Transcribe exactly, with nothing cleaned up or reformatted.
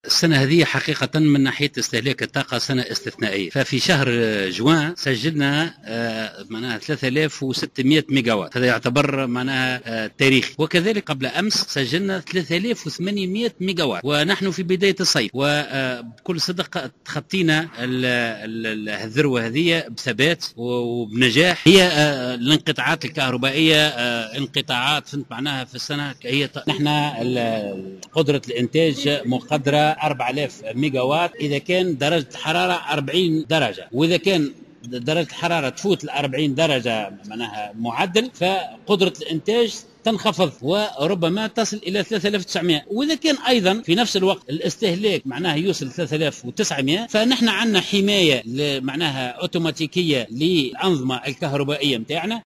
السنة هذه حقيقة من ناحية استهلاك الطاقة سنة استثنائية، ففي شهر جوان سجلنا معناها ثلاثة آلاف وستمئة ميجا وات، هذا يعتبر معناها تاريخي. وكذلك قبل أمس سجلنا ثلاثة آلاف وثمانمئة ميجا وات، ونحن في بداية الصيف، وبكل صدق تخطينا الذروة هذه بثبات وبنجاح. هي الانقطاعات الكهربائية انقطاعات فهمت معناها في السنة، هي نحن قدرة الإنتاج مقدرة أربعة آلاف ميجا وات إذا كان درجة الحرارة أربعين درجة، وإذا كان درجة الحرارة تفوت ال أربعين درجة معناها معدل، فقدرة الإنتاج تنخفض وربما تصل إلى ثلاثة آلاف وتسعمئة. وإذا كان أيضا في نفس الوقت الاستهلاك معناها يوصل ثلاثة آلاف وتسعمئة، فنحن عندنا حماية معناها أوتوماتيكية للأنظمة الكهربائية متاعنا.